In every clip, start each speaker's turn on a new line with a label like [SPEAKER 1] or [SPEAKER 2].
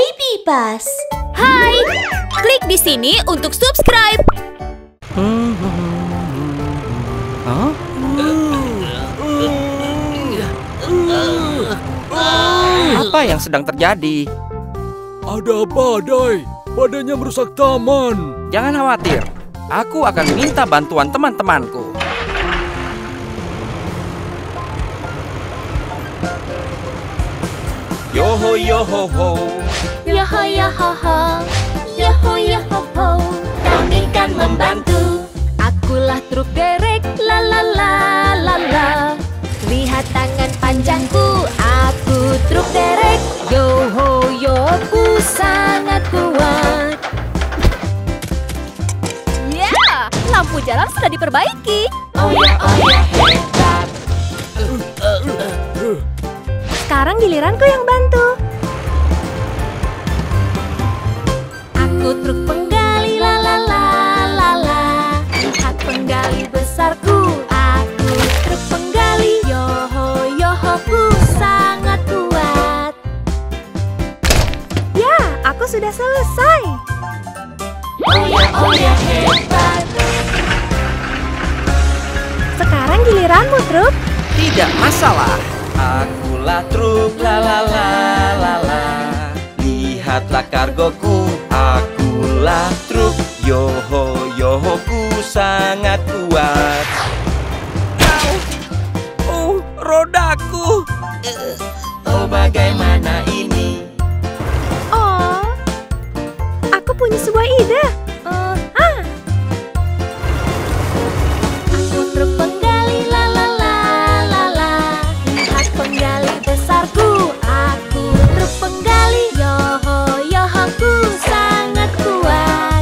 [SPEAKER 1] Baby Bus.
[SPEAKER 2] Hai, klik di sini untuk subscribe.
[SPEAKER 3] Hah? Apa yang sedang terjadi?
[SPEAKER 4] Ada badai. Badainya merusak taman.
[SPEAKER 3] Jangan khawatir, aku akan minta bantuan teman-temanku. Yoho yoho ho.
[SPEAKER 2] Yoho yoho ho, yoho yoho ho. Kami kan membantu. Akulah truk derek, la la la la la. Lihat tangan panjangku, aku truk derek. Yoho yoku sangat kuat. Ya, lampu jalan sudah diperbaiki. Oh ya hebat. Sekarang giliranku yang bantu. Aku truk penggali, la la la la la. Lihat penggali besarku, aku truk penggali. Yoho yohoku sangat kuat.
[SPEAKER 5] Ya, aku sudah selesai.
[SPEAKER 2] Oh ya hebat.
[SPEAKER 5] Sekarang giliranmu, truk.
[SPEAKER 3] Tidak masalah. Akulah truk la la la la la. Lihatlah kargoku, akulah truk. Yoho yohoku sangat kuat. Oh, rodaku. Oh, bagaimana ini?
[SPEAKER 5] Oh, aku punya sebuah ide.
[SPEAKER 2] Aku truk penggali, la la la la la. Lihat penggali besarku, aku truk penggali. Yoho yohoku sangat kuat.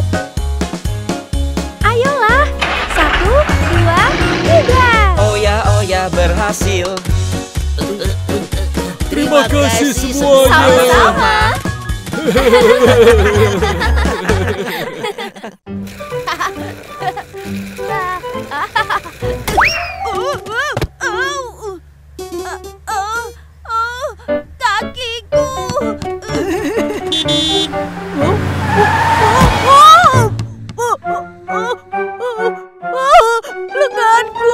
[SPEAKER 5] Ayolah, 1, 2, 3.
[SPEAKER 3] Oh ya, berhasil.
[SPEAKER 4] Terima kasih semuanya.
[SPEAKER 2] Sama-sama. Kakiku. Lenganku.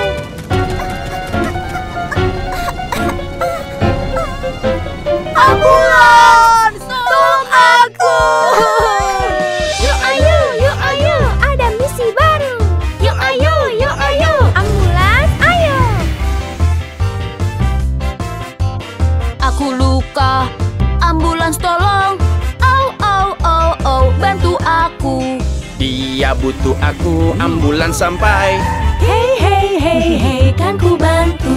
[SPEAKER 2] Ambulans, tolong aku.
[SPEAKER 5] Yuk ayo, ada misi baru.
[SPEAKER 2] Yuk ayo.
[SPEAKER 5] Ambulans, ayo.
[SPEAKER 2] Aku luka, ambulans tolong. Au, bantu aku.
[SPEAKER 3] Dia butuh aku, ambulans sampai.
[SPEAKER 2] Hei, kan ku bantu.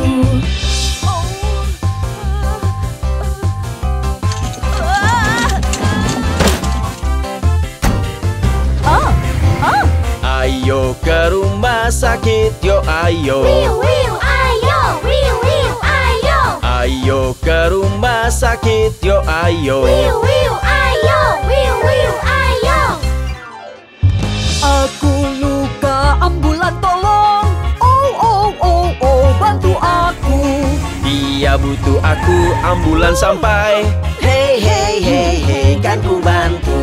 [SPEAKER 3] Ayo ke rumah sakit, yo ayo.
[SPEAKER 2] Ayo.
[SPEAKER 3] Ayo ke rumah sakit, yo ayo.
[SPEAKER 2] Ayo. Aku luka, ambulan tolong. Oh, bantu aku.
[SPEAKER 3] Dia butuh aku, ambulans sampai. Hei, kan ku bantu.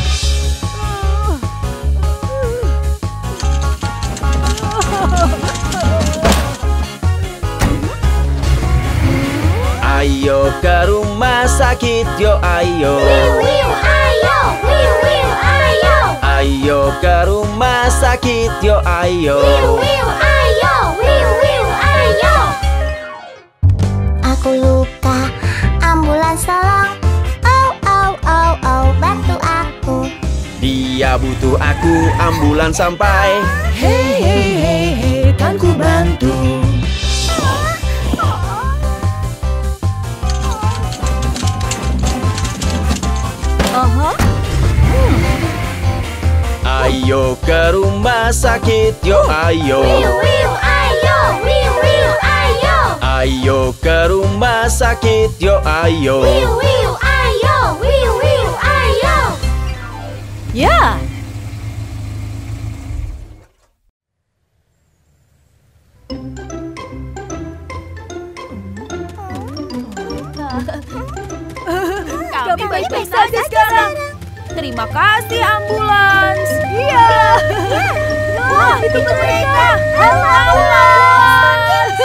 [SPEAKER 3] Ayo ke rumah sakit, yo ayo. Ayo ke rumah sakit, yo ayo.
[SPEAKER 1] Aku luka, ambulans tolong. Oh, bantu aku.
[SPEAKER 3] Dia butuh aku, ambulans sampai.
[SPEAKER 2] Hei, kan ku bantu.
[SPEAKER 3] Ayo ke rumah sakit, yo ayo. Ayo ke rumah sakit, yo ayo.
[SPEAKER 2] Ya. Kami baik-baik
[SPEAKER 5] naik saja sekarang.
[SPEAKER 2] Terima kasih ambulans. Iya. Wah, itu mereka. Ambulans.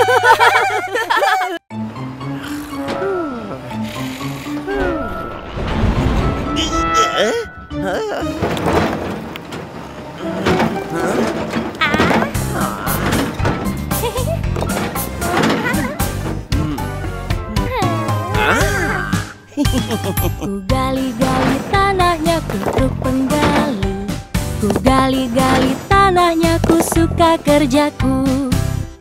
[SPEAKER 2] Ku gali-gali tanahnya, ku truk penggali. Ku gali-gali tanahnya, ku suka kerjaku.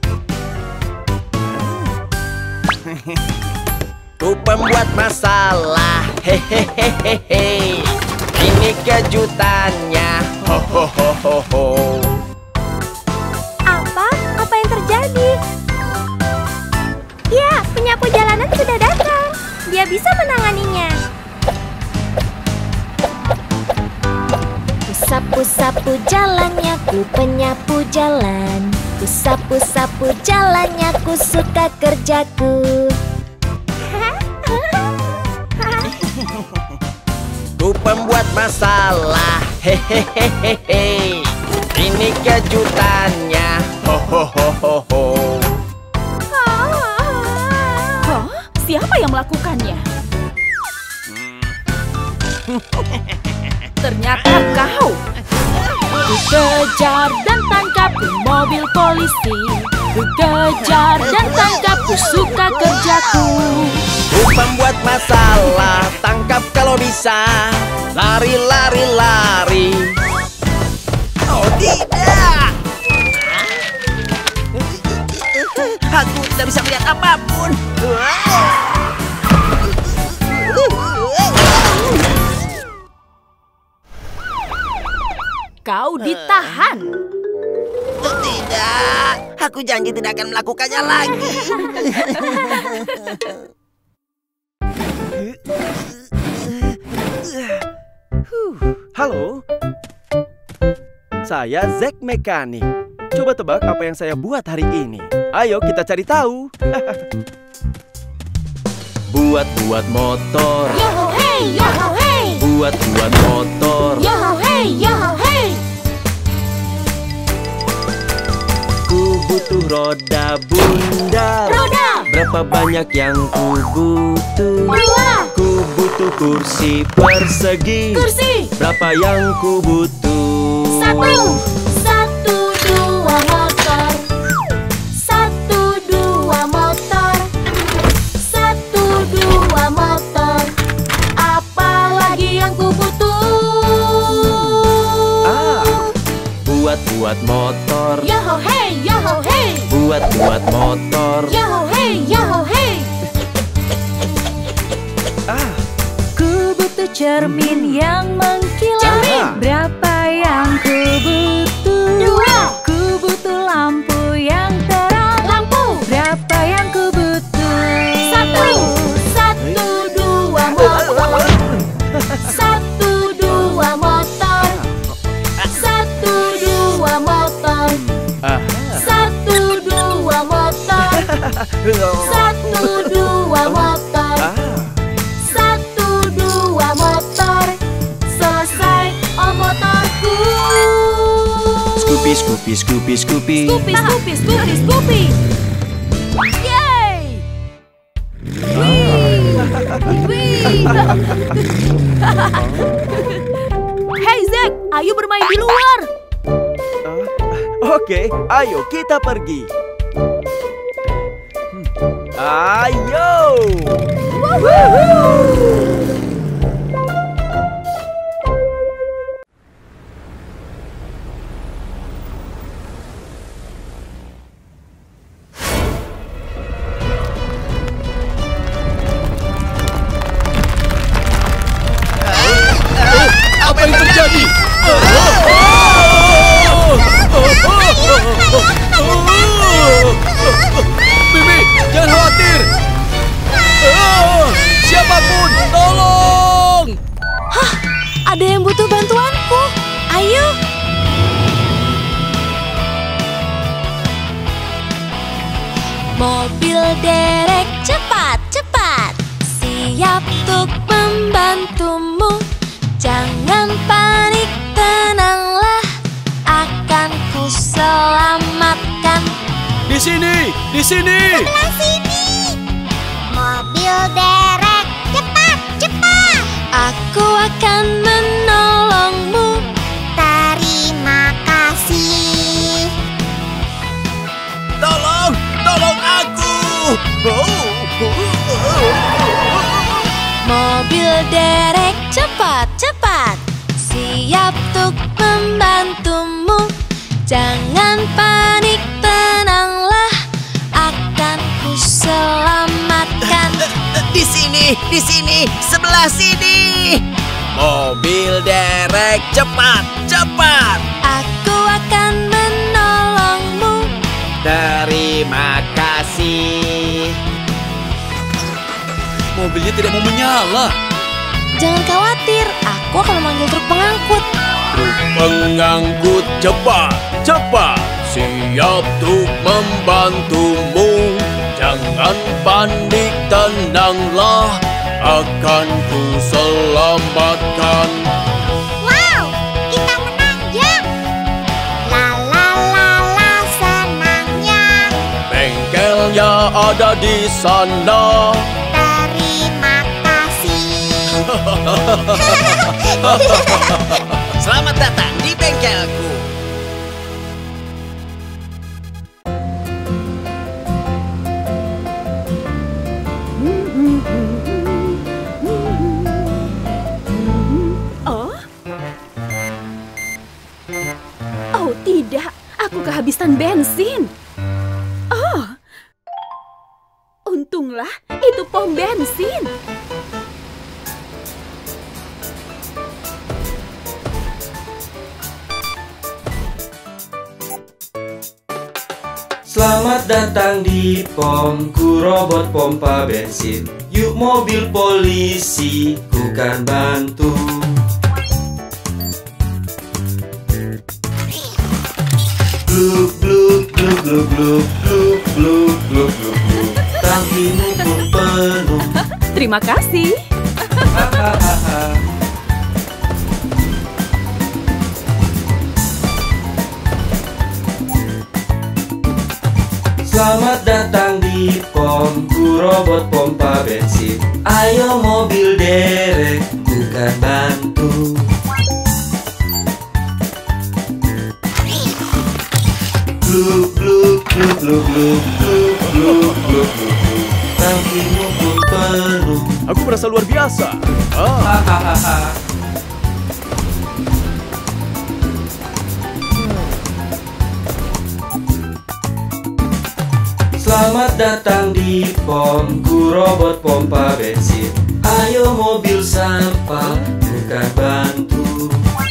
[SPEAKER 6] Ku pembuat masalah, hehehehe. Ini kejutannya, ho ho ho ho ho.
[SPEAKER 5] Apa? Apa yang terjadi? Ya, penyapu jalanan sudah datang. Dia bisa menanganinya.
[SPEAKER 2] Ku sapu-sapu jalannya, ku penyapu jalan. Ku sapu-sapu jalannya, ku suka kerjaku.
[SPEAKER 6] Ku pembuat masalah, hehehehe. Ini kejutannya, ho ho ho ho ho.
[SPEAKER 2] Siapa yang melakukannya? Ternyata kau. Ku kejar dan tangkap di mobil polisi. Ku kejar dan tangkap, ku suka kerjaku.
[SPEAKER 6] Ku pembuat masalah, tangkap kalau bisa. Lari, lari, lari. Oh tidak! Aku tidak bisa melihat apapun.
[SPEAKER 2] Kau ditahan.
[SPEAKER 6] Tidak, aku janji tidak akan melakukannya lagi.
[SPEAKER 7] Halo, saya Zack Mekanik. Coba tebak apa yang saya buat hari ini. Ayo kita cari tahu. Buat-buat motor.
[SPEAKER 2] Yoho hey, yoho hey.
[SPEAKER 7] Buat-buat motor.
[SPEAKER 2] Yoho hey, yoho hey.
[SPEAKER 7] Ku butuh roda bundar.
[SPEAKER 2] Roda.
[SPEAKER 7] Berapa banyak yang ku butuh?
[SPEAKER 2] 2.
[SPEAKER 7] Ku butuh kursi persegi.
[SPEAKER 2] Kursi.
[SPEAKER 7] Berapa yang ku butuh?
[SPEAKER 2] 1. 2 motor. 1, 2 motor. 1, 2 motor. Apa lagi yang ku butuh?
[SPEAKER 7] Buat-buat motor.
[SPEAKER 2] Yoho hey, yoho hey.
[SPEAKER 7] Buat-buat motor.
[SPEAKER 2] Yoho hey, yoho hey. Ku butuh cermin yang mengkilat.
[SPEAKER 7] Cermin.
[SPEAKER 2] Berapa yang ku butuh? 2. Ku butuh lampu yang terang. Lampu. Berapa yang ku butuh? 1. 2 motor. 1, 2 motor. 1, 2 motor. 1, 2 motor. 1, 2 motor. 1, 2 motor. Selesai, oh motorku.
[SPEAKER 7] Scoopy, Scoopy, Scoopy, Scoopy.
[SPEAKER 2] Scoopy, Scoopy, Scoopy, Scoopy. Yeay! Wih! Wih! Hey Zack, ayo bermain di luar.
[SPEAKER 7] Oke, ayo kita pergi. Ayo.
[SPEAKER 4] Apa yang terjadi? Bibi, jangan khawatir. Siapapun, tolong!
[SPEAKER 2] Ada yang butuh bantuanku. Ayo. Mobil derek cepat, cepat. Siap untuk membantumu.
[SPEAKER 4] sini.
[SPEAKER 1] Sebelah sini. Mobil derek, cepat, cepat.
[SPEAKER 2] Aku akan menolongmu.
[SPEAKER 1] Terima kasih.
[SPEAKER 6] Tolong, tolong aku.
[SPEAKER 2] Mobil derek cepat, cepat. Siap untuk membantumu. Jangan panik, tenanglah. Akan ku selamatkan.
[SPEAKER 6] Di sini, sebelah sini. Mobil derek, cepat, cepat.
[SPEAKER 2] Aku akan menolongmu.
[SPEAKER 6] Terima kasih.
[SPEAKER 4] Mobilnya tidak mau menyala.
[SPEAKER 2] Jangan khawatir, aku akan memanggil truk pengangkut.
[SPEAKER 4] Truk pengangkut cepat, cepat. Siap untuk membantumu. Jangan panik, tenanglah. Akan ku selamatkan.
[SPEAKER 1] Wow, kita menang, Jang. La la la la, senangnya.
[SPEAKER 4] Bengkelnya ada di sana.
[SPEAKER 1] Terima kasih.
[SPEAKER 6] Selamat datang di bengkelku.
[SPEAKER 5] Oh tidak, aku kehabisan bensin. Oh, untunglah itu pom bensin.
[SPEAKER 3] Selamat datang di pomku, robot pompa bensin. Yuk mobil polisi, ku kan bantu. Gluk gluk gluk gluk gluk gluk gluk gluk gluk gluk. Tangkimu pun penuh.
[SPEAKER 5] Terima kasih.
[SPEAKER 3] Hahaha. Selamat datang di pomku, robot pompa bensin. Ayo mobil derek, ku kan bantu. Gluk gluk gluk gluk gluk gluk gluk gluk gluk. Tangkimu pun penuh.
[SPEAKER 7] Aku merasa luar biasa.
[SPEAKER 3] Hahaha. Selamat datang di pomku, robot pompa bensin. Ayo mobil sampah, ku kan bantu.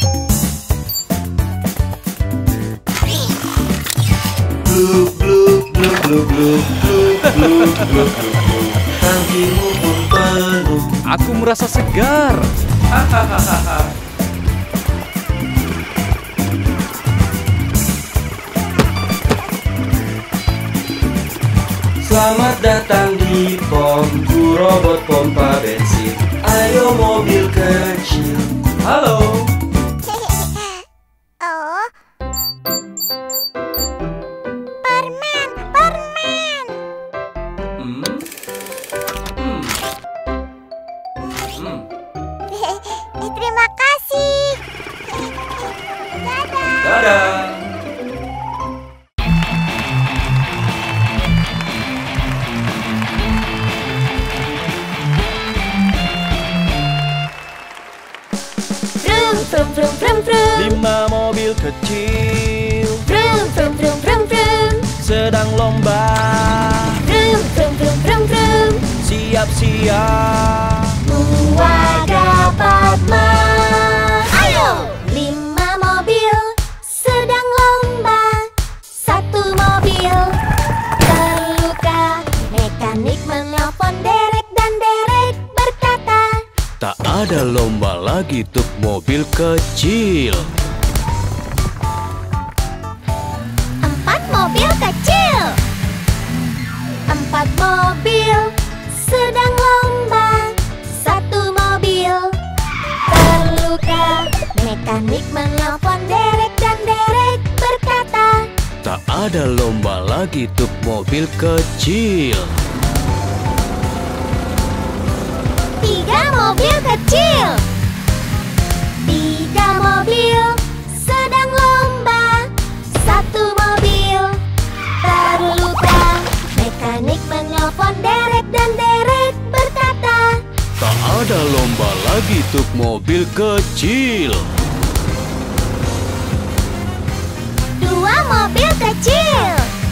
[SPEAKER 3] Gluk gluk gluk gluk gluk gluk gluk gluk gluk. Tangkimu pun penuh.
[SPEAKER 4] Aku merasa segar.
[SPEAKER 3] Hahaha. Selamat datang di pomku, robot pompa bensin. Ayo mobil kecil. Halo.
[SPEAKER 1] Oh. Permen, permen. Terima kasih. Dadah.
[SPEAKER 3] Dadah.
[SPEAKER 2] Vrum vrum vrum vrum.
[SPEAKER 7] 5 mobil kecil
[SPEAKER 2] Vrum vrum vrum vrum vrum.
[SPEAKER 7] sedang lomba.
[SPEAKER 2] Vrum vrum vrum vrum vrum.
[SPEAKER 7] Siap-siap.
[SPEAKER 2] Wagapatma. Ayo! 5 mobil sedang lomba. 1 mobil terluka. Mekanik menelpon derek dan derek berkata,
[SPEAKER 4] Tak ada lomba lagi untuk mobil kecil.
[SPEAKER 2] 4 mobil kecil. 4 mobil sedang lomba. 1 mobil terluka. Mekanik menelpon derek dan derek berkata,
[SPEAKER 4] Tak ada lomba lagi tuk mobil kecil.
[SPEAKER 1] 3 mobil kecil. 3 mobil sedang lomba. 1 mobil terluka. Mekanik menelpon Derek dan Derek berkata,
[SPEAKER 4] Tak ada lomba lagi tuk mobil kecil.
[SPEAKER 1] 2 mobil kecil.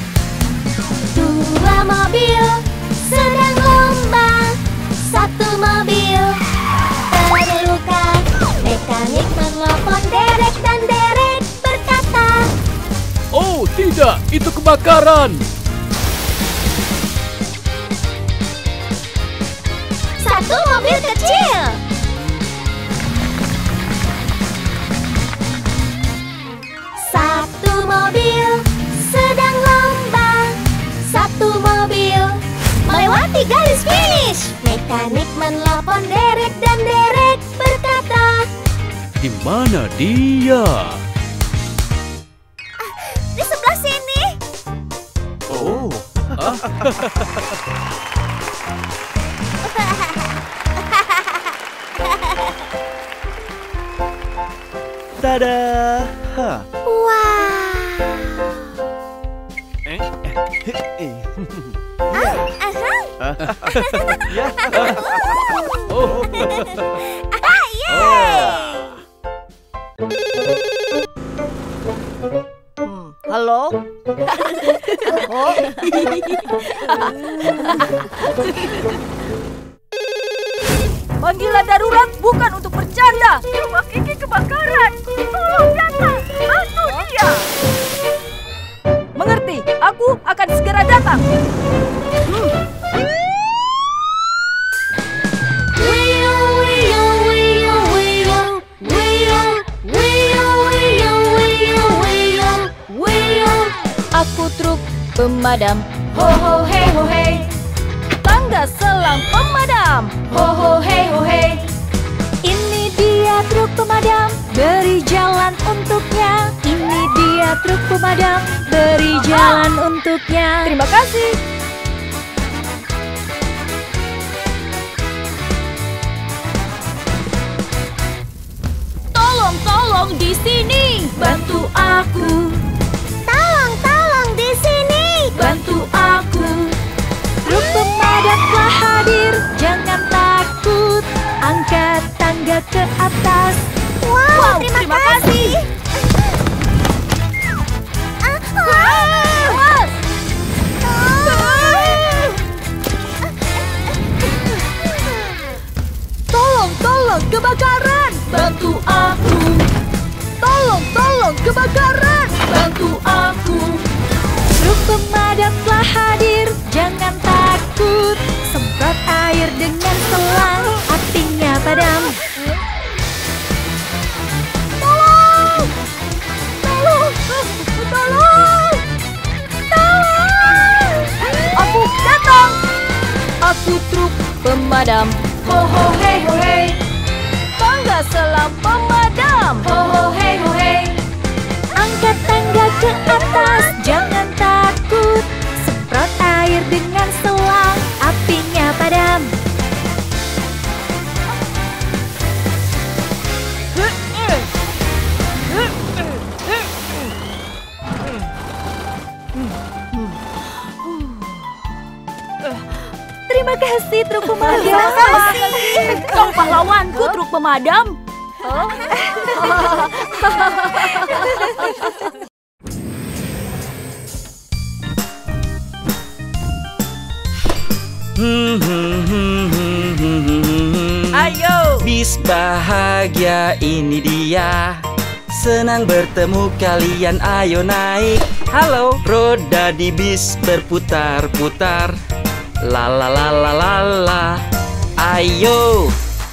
[SPEAKER 1] 2 mobil sedang lomba. 1 mobil terluka. Mekanik menelpon Derek dan Derek berkata,
[SPEAKER 4] Oh tidak, itu kebakaran.
[SPEAKER 1] 1 mobil kecil. 1 mobil sedang lomba. 1 mobil melewati garis finish. Mekanik menelpon Derek dan Derek berkata,
[SPEAKER 4] Di mana dia?
[SPEAKER 1] di sebelah sini.
[SPEAKER 7] Oh, tada! Hah.
[SPEAKER 1] Wah.
[SPEAKER 7] Ya.
[SPEAKER 4] Oh,
[SPEAKER 6] Halo? Oh,
[SPEAKER 2] Panggilan darurat bukan untuk bercanda. Rumah Kiki kebakaran. Tolong datang, bantu dia. Mengerti, aku akan segera datang. Aku truk pemadam. Ho ho hey ho hey. Tangga selang pemadam. Ho ho hey ho hey. Ini dia truk pemadam, beri jalan untuknya. Ini dia truk pemadam, beri jalan untuknya. Terima kasih. Tolong, tolong di sini, bantu aku.
[SPEAKER 1] Tolong di sini.
[SPEAKER 2] Bantu aku. Truk pemadam telah hadir, jangan takut. Angkat tangga ke atas.
[SPEAKER 1] Wow, terima kasih.
[SPEAKER 2] Awas! Tolong, tolong, kebakaran! Bantu aku. Tolong, tolong, kebakaran! Bantu aku. Truk pemadam telah hadir, jangan takut. Semprot air dengan selang, apinya padam. Tolong! Tolong! Tolong! Tolong! Aku datang! Aku truk pemadam. Ho ho hey ho hey. Tangga selang pemadam. Ho ho hey ho hey. Angkat tangga ke atas, jangan takut. Semprot air dengan selang, apinya padam. Terima kasih truk pemadam.
[SPEAKER 1] Terima kasih.
[SPEAKER 2] Kau pahlawanku truk pemadam.
[SPEAKER 6] ayo.
[SPEAKER 3] Bis bahagia ini dia. Senang bertemu kalian, ayo naik. Halo, roda di bis berputar-putar. La la la la la la. Ayo.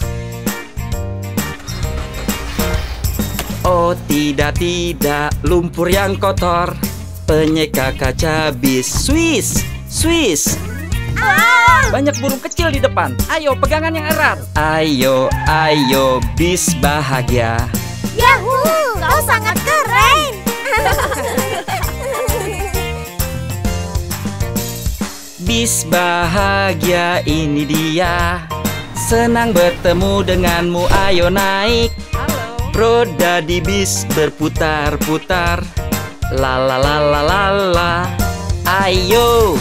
[SPEAKER 3] Oh tidak, lumpur yang kotor. Penyeka kaca bis. Swiss, Swiss. Banyak burung kecil di depan. Ayo, pegangan yang erat. Ayo, ayo, bis bahagia.
[SPEAKER 1] Yahoo, kau sangat keren.
[SPEAKER 3] Bis bahagia ini dia, senang bertemu denganmu, ayo naik. Roda di bis berputar-putar, la la la la la la. Ayo.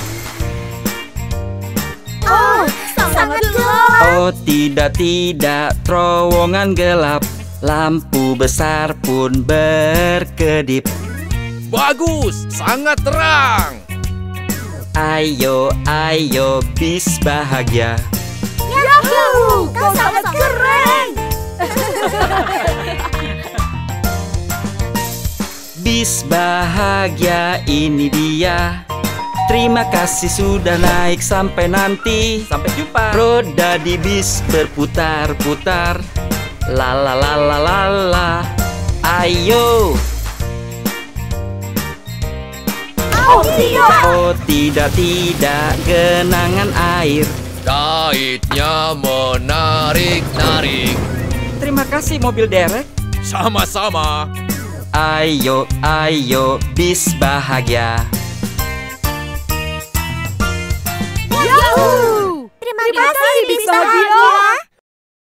[SPEAKER 1] Oh, sangat gelap.
[SPEAKER 3] Oh tidak, terowongan gelap, lampu besar pun berkedip.
[SPEAKER 4] Bagus, sangat terang.
[SPEAKER 3] Ayo, bis bahagia.
[SPEAKER 1] Yahoo, kau sangat keren.
[SPEAKER 3] Bis bahagia ini dia, terima kasih sudah naik, sampai nanti.
[SPEAKER 7] Sampai jumpa.
[SPEAKER 3] Roda di bis berputar-putar, la la la la la la. Ayo. Oh tidak, genangan air.
[SPEAKER 4] Kaitnya menarik-narik.
[SPEAKER 3] Terima kasih mobil derek.
[SPEAKER 4] Sama-sama.
[SPEAKER 3] Ayo, bis bahagia.
[SPEAKER 1] Yahoo! Terima kasih bis bahagia.